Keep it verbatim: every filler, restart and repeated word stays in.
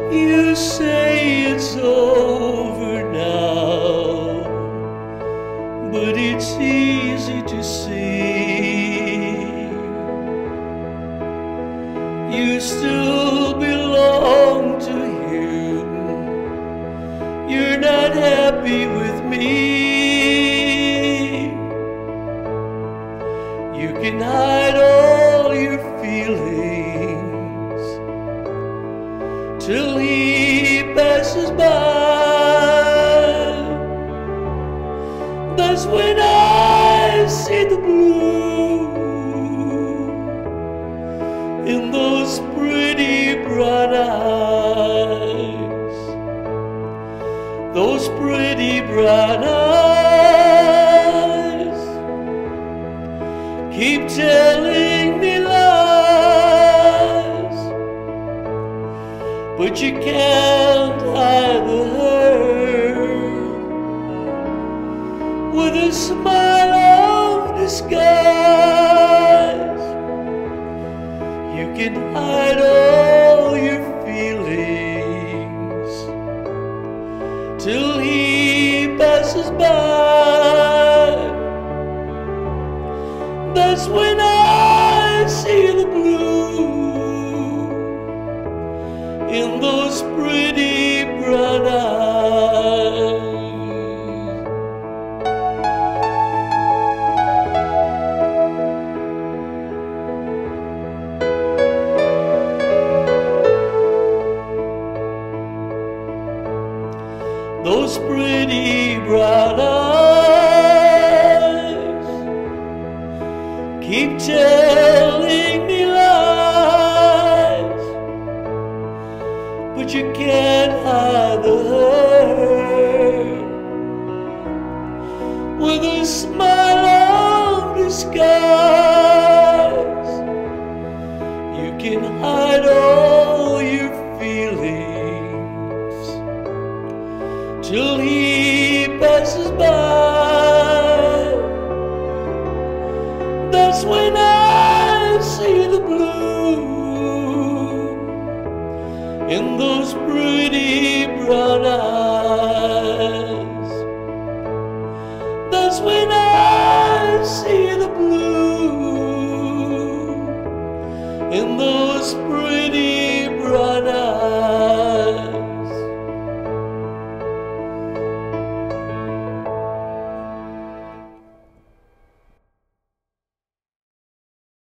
You say it's over now, but it's easy to see. You still belong to him. You're not happy with me. You can hide all your feelings till he passes by. That's when I see the blue in those pretty brown eyes. Those pretty brown eyes keep telling me lies, but you can't hide the hurt with a smile of disguise. You can hide all your feelings till he passes by. That's when I see the blue in those pretty brown eyes. Those pretty brown eyes keep telling me lies, but you can't hide the hurt with a smile of disguise. You can hide all your feelings till he passes by. That's when I see the blue in those pretty brown eyes. That's when I see the blue in those